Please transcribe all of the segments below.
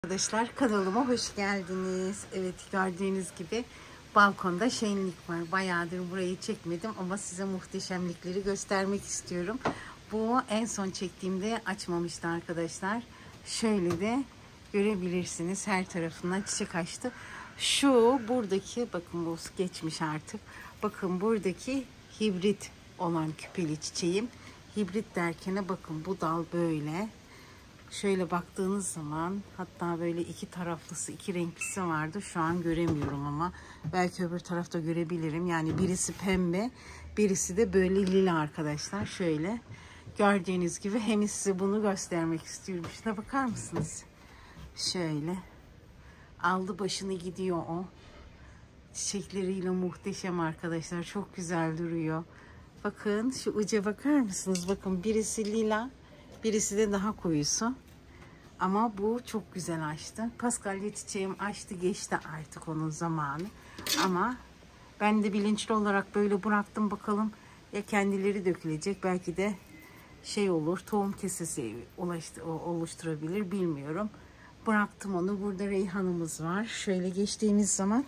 Arkadaşlar kanalıma hoş geldiniz. Evet, gördüğünüz gibi balkonda şenlik var. Bayağıdır burayı çekmedim ama size muhteşemlikleri göstermek istiyorum. Bu en son çektiğimde açmamıştı arkadaşlar. Şöyle de görebilirsiniz, her tarafından çiçek açtı. Şu buradaki, bakın bu geçmiş artık. Bakın buradaki hibrit olan küpeli çiçeğim. Hibrit derken bakın bu dal böyle. Şöyle baktığınız zaman hatta böyle iki taraflısı, iki renklisi vardı. Şu an göremiyorum ama belki öbür tarafta görebilirim. Yani birisi pembe, birisi de böyle lila arkadaşlar. Şöyle gördüğünüz gibi hem size bunu göstermek istiyorum. Şuna bakar mısınız? Şöyle aldı başını gidiyor o. Çiçekleriyle muhteşem arkadaşlar. Çok güzel duruyor. Bakın şu uca bakar mısınız? Bakın birisi lila, birisi de daha koyusu. Ama bu çok güzel açtı. Paskalya çiçeğim açtı geçti artık onun zamanı. Ama ben de bilinçli olarak böyle bıraktım, bakalım ya kendileri dökülecek. Belki de şey olur, tohum kesesi oluşturabilir, bilmiyorum. Bıraktım onu. Burada reyhanımız var. Şöyle geçtiğimiz zaman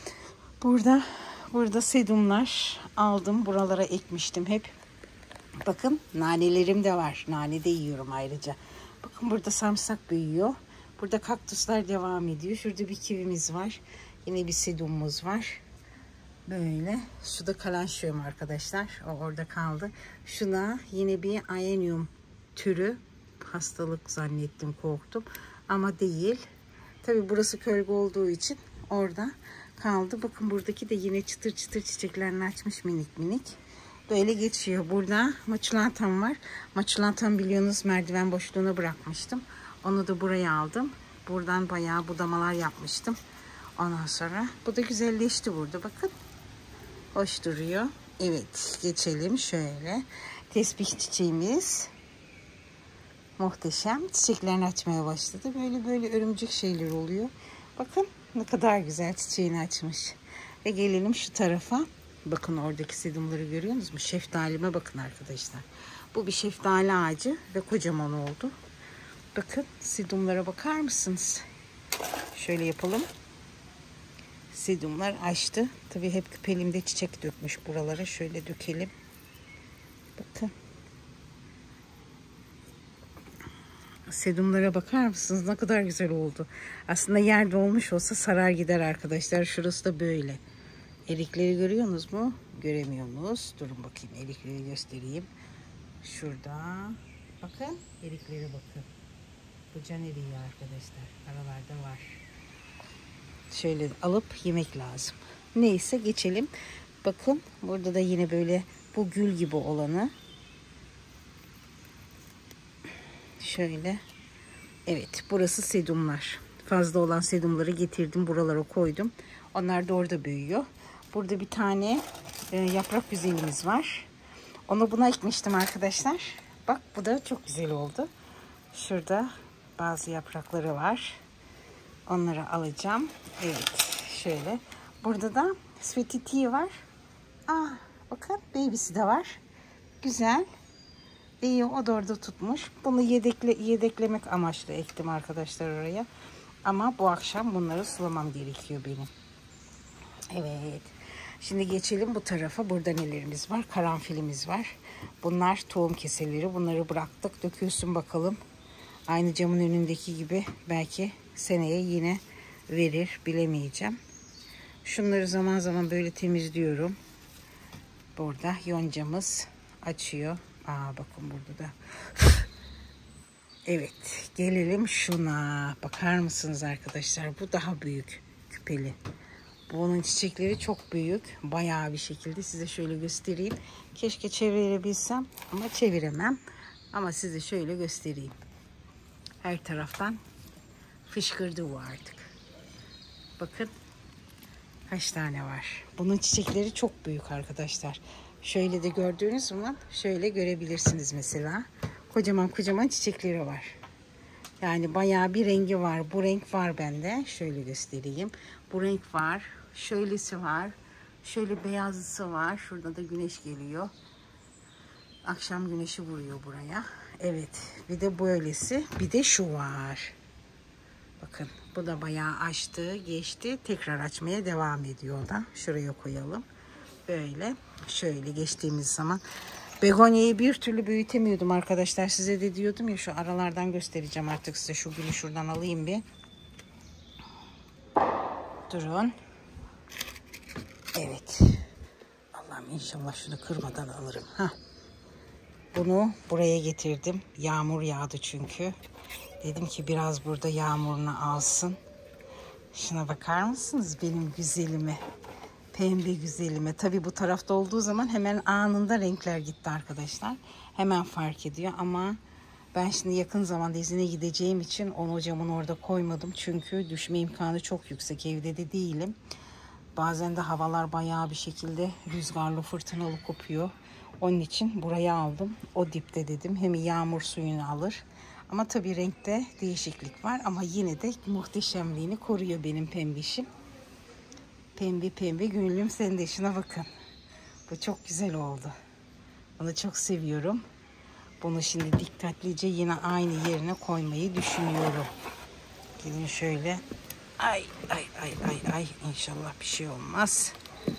burada sedumlar aldım. Buralara ekmiştim hep. Bakın nanelerim de var. Nane de yiyorum ayrıca. Bakın burada sarımsak büyüyor. Burada kaktüsler devam ediyor. Şurada bir kivimiz var. Yine bir sedumumuz var. Böyle. Şu da kalançoyum arkadaşlar. O orada kaldı. Şuna yine bir aenyum türü. Hastalık zannettim, korktum. Ama değil. Tabi burası kölge olduğu için orada kaldı. Bakın buradaki de yine çıtır çıtır çiçeklerini açmış, minik minik. Böyle geçiyor. Burada maçulantam var. Maçulantam biliyorsunuz merdiven boşluğuna bırakmıştım. Onu da buraya aldım. Buradan bayağı budamalar yapmıştım. Ondan sonra bu da güzelleşti burada. Bakın. Hoş duruyor. Evet, geçelim şöyle. Tesbih çiçeğimiz. Muhteşem. Çiçeklerini açmaya başladı. Böyle örümcek şeyler oluyor. Bakın ne kadar güzel çiçeğini açmış. Ve gelelim şu tarafa. Bakın oradaki sedumları görüyor musunuz? Şeftalime bakın arkadaşlar. Bu bir şeftali ağacı ve kocaman oldu. Bakın sedumlara bakar mısınız? Şöyle yapalım. Sedumlar açtı. Tabii hep küpelimde çiçek dökmüş buralara. Şöyle dökelim. Bakın. Sedumlara bakar mısınız? Ne kadar güzel oldu. Aslında yerde olmuş olsa sarar gider arkadaşlar. Şurası da böyle. Erikleri görüyorsunuz mu? Göremiyorsunuz. Durun bakayım, erikleri göstereyim. Şurada. Bakın eriklere bakın. Bu can eriği arkadaşlar. Aralarda var. Şöyle alıp yemek lazım. Neyse geçelim. Bakın burada da yine böyle bu gül gibi olanı. Şöyle. Evet, burası sedumlar. Fazla olan sedumları getirdim. Buralara koydum. Onlar da orada büyüyor. Burada bir tane yaprak güzelimiz var. Onu buna ekmiştim arkadaşlar. Bak bu da çok güzel oldu. Şurada bazı yaprakları var. Onları alacağım. Evet, şöyle. Burada da sweetie tea var. Bakın baby'si de var. Güzel. İyi, o da orada tutmuş. Bunu yedeklemek amaçlı ektim arkadaşlar oraya. Ama bu akşam bunları sulamam gerekiyor benim. Evet. Şimdi geçelim bu tarafa. Burada nelerimiz var? Karanfilimiz var. Bunlar tohum keseleri. Bunları bıraktık. Dökülsün bakalım. Aynı camın önündeki gibi belki seneye yine verir. Bilemeyeceğim. Şunları zaman zaman böyle temizliyorum. Burada yoncamız açıyor. Bakın burada da. Evet. Gelelim şuna. Bakar mısınız arkadaşlar? Bu daha büyük. Küpeli. Bunun çiçekleri çok büyük. Bayağı bir şekilde size şöyle göstereyim. Keşke çevirebilsem ama çeviremem. Ama size şöyle göstereyim. Her taraftan fışkırdı bu artık. Bakın kaç tane var. Bunun çiçekleri çok büyük arkadaşlar. Şöyle de gördüğünüz zaman şöyle görebilirsiniz mesela. Kocaman kocaman çiçekleri var. Yani bayağı bir rengi var. Bu renk var bende. Şöyle göstereyim. Bu renk var. Şöylesi var. Şöyle beyazlısı var. Şurada da güneş geliyor. Akşam güneşi vuruyor buraya. Evet. Bir de böylesi. Bir de şu var. Bakın bu da bayağı açtı, geçti. Tekrar açmaya devam ediyor da. Şuraya koyalım. Böyle şöyle geçtiğimiz zaman. Begonyayı bir türlü büyütemiyordum arkadaşlar. Size de diyordum ya, şu aralardan göstereceğim artık size. Şu gülü şuradan alayım bir. Durun. Evet. Allah'ım inşallah şunu kırmadan alırım. Heh. Bunu buraya getirdim. Yağmur yağdı çünkü. Dedim ki biraz burada yağmurunu alsın. Şuna bakar mısınız benim güzelime? Pembe güzelime. Tabii bu tarafta olduğu zaman hemen anında renkler gitti arkadaşlar. Hemen fark ediyor ama ben şimdi yakın zamanda izine gideceğim için onu camın orada koymadım. Çünkü düşme imkanı çok yüksek. Evde de değilim. Bazen de havalar bayağı bir şekilde rüzgarlı, fırtınalı kopuyor. Onun için buraya aldım. O dipte dedim. Hem yağmur suyunu alır. Ama tabii renkte değişiklik var. Ama yine de muhteşemliğini koruyor benim pembişim. Pembe pembe gönlüm sende. Şuna bakın. Bu çok güzel oldu. Bunu çok seviyorum. Bunu şimdi dikkatlice yine aynı yerine koymayı düşünüyorum. Gidin şöyle. Ay ay ay ay ay. İnşallah bir şey olmaz.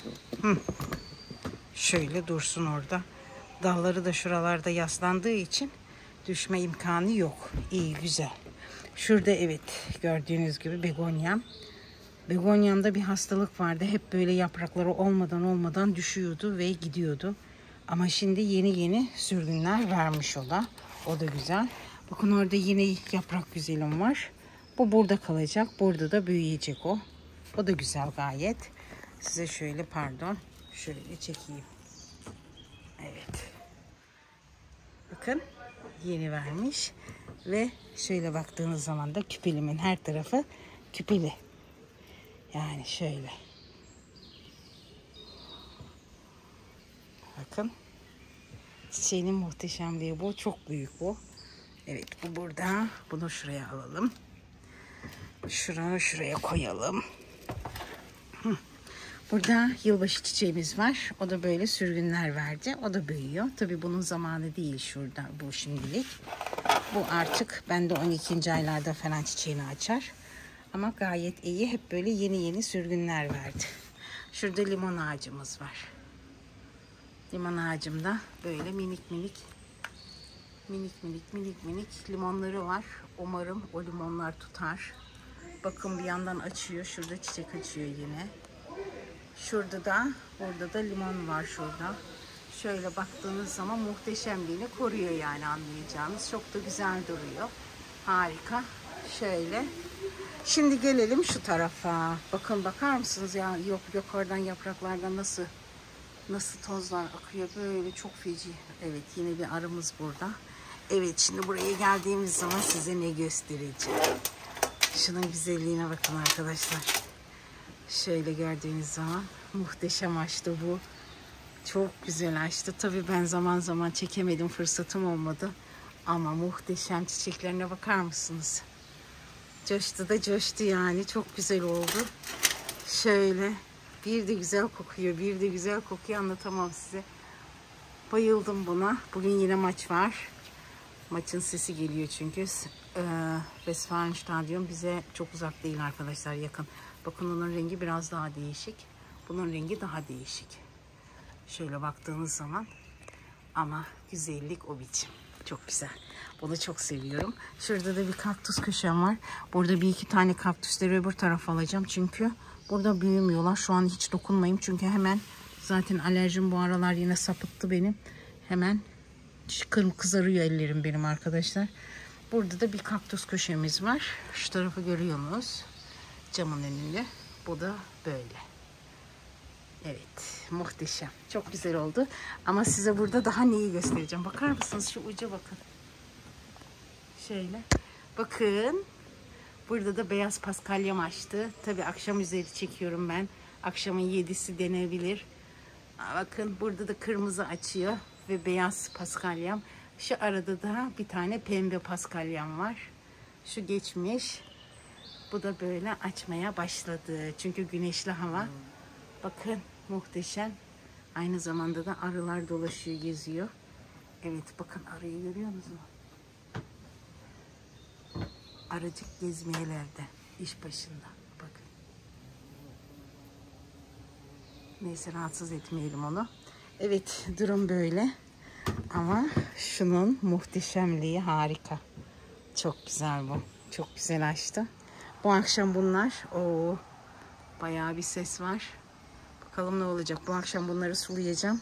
Şöyle dursun orada. Dalları da şuralarda yaslandığı için düşme imkanı yok. İyi, güzel. Şurada evet gördüğünüz gibi begonyam. Begonyamda bir hastalık vardı. Hep böyle yaprakları olmadan düşüyordu ve gidiyordu. Ama şimdi yeni sürgünler vermiş o da. O da güzel. Bakın orada yine yaprak güzelim var. Bu burada kalacak. Burada da büyüyecek o. O da güzel gayet. Size şöyle şöyle çekeyim. Evet. Bakın yeni vermiş. Ve şöyle baktığınız zaman da küpelimin her tarafı küpeli. Yani şöyle. Bakın. Çiçeğinin muhteşemliği bu. Çok büyük bu. Evet bu burada. Bunu şuraya alalım. Şuraya koyalım. Burada yılbaşı çiçeğimiz var. O da böyle sürgünler verdi. O da büyüyor. Tabii bunun zamanı değil şurada. Bu şimdilik. Bu artık bende 12. aylarda falan çiçeğini açar. Ama gayet iyi. Hep böyle yeni sürgünler verdi. Şurada limon ağacımız var. Limon ağacımda böyle minik limonları var. Umarım o limonlar tutar. Bakın bir yandan açıyor. Şurada çiçek açıyor yine. Burada da limon var şurada. Şöyle baktığınız zaman muhteşemliğini koruyor yani, anlayacağınız. Çok da güzel duruyor. Harika. Şöyle. Şimdi gelelim şu tarafa. Bakın bakar mısınız ya? Yok oradan yapraklardan nasıl tozlar akıyor. Böyle çok feci. Evet yine bir arımız burada. Evet şimdi buraya geldiğimiz zaman size ne göstereceğim. Şunun güzelliğine bakın arkadaşlar. Şöyle gördüğünüz zaman muhteşem açtı bu. Çok güzel açtı. Tabii ben zaman çekemedim, fırsatım olmadı. Ama muhteşem, çiçeklerine bakar mısınız? Coştu yani. Çok güzel oldu. Şöyle bir de güzel kokuyor. Anlatamam size. Bayıldım buna. Bugün yine maç var. Maçın sesi geliyor çünkü. Westfalenstadion bize çok uzak değil arkadaşlar, yakın. Bakın onun rengi biraz daha değişik. Bunun rengi daha değişik. Şöyle baktığınız zaman ama güzellik o biçim. Çok güzel. Bunu çok seviyorum. Şurada da bir kaktüs köşem var. Burada bir iki tane kaktüsleri öbür tarafa alacağım. Çünkü burada büyümüyorlar. Şu an hiç dokunmayayım. Çünkü hemen zaten alerjim bu aralar yine sapıttı benim. Hemen kızarıyor ellerim benim arkadaşlar. Burada da bir kaktüs köşemiz var. Şu tarafı görüyorsunuz. Camın önünde. Bu da böyle. Evet. Muhteşem. Çok güzel oldu. Ama size burada daha neyi göstereceğim. Bakar mısınız? Şu uca bakın. Şöyle. Bakın. Burada da beyaz paskalyam açtı. Tabii akşam üzeri çekiyorum ben. Akşamın 7'si denebilir. Bakın burada da kırmızı açıyor. Ve beyaz paskalyam. Şu arada da bir tane pembe paskalyam var. Şu geçmiş. Bu da böyle açmaya başladı. Çünkü güneşli hava. Bakın muhteşem. Aynı zamanda da arılar dolaşıyor, geziyor. Evet bakın arıyı görüyor musunuz? aracık gezmeyelerde, iş başında. Bakın. Neyse, rahatsız etmeyelim onu. Evet, durum böyle. Ama şunun muhteşemliği harika. Çok güzel bu. Çok güzel açtı. Bu akşam bunlar. Oo, bayağı bir ses var. Bakalım ne olacak. Bu akşam bunları sulayacağım.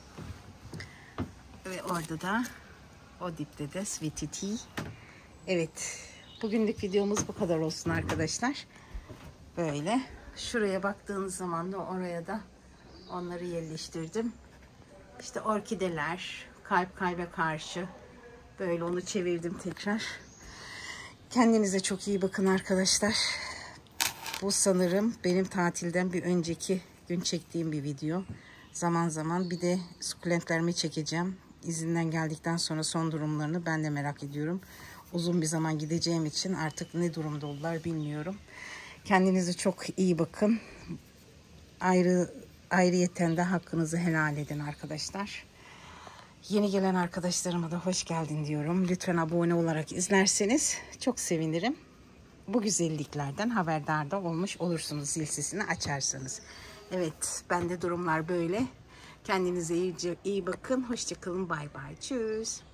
Ve orada da o dipte de Sweetie Tea. Evet. Bugünlük videomuz bu kadar olsun arkadaşlar. Böyle. Şuraya baktığınız zaman da oraya da onları yerleştirdim. İşte orkideler, kalp kalbe karşı. Böyle onu çevirdim tekrar. Kendinize çok iyi bakın arkadaşlar. Bu sanırım benim tatilden bir önceki gün çektiğim bir video. Zaman zaman bir de sukulentlerimi çekeceğim. İzinden geldikten sonra son durumlarını ben de merak ediyorum. Uzun bir zaman gideceğim için artık ne durumda oldular bilmiyorum. Kendinize çok iyi bakın. Ayrıyeten de hakkınızı helal edin arkadaşlar. Yeni gelen arkadaşlarıma da hoş geldin diyorum. Lütfen abone olarak izlerseniz çok sevinirim. Bu güzelliklerden haberdar da olmuş olursunuz zil sesini açarsanız. Evet, bende durumlar böyle. Kendinize iyi bakın. Hoşça kalın. Bay bay. Tschüss.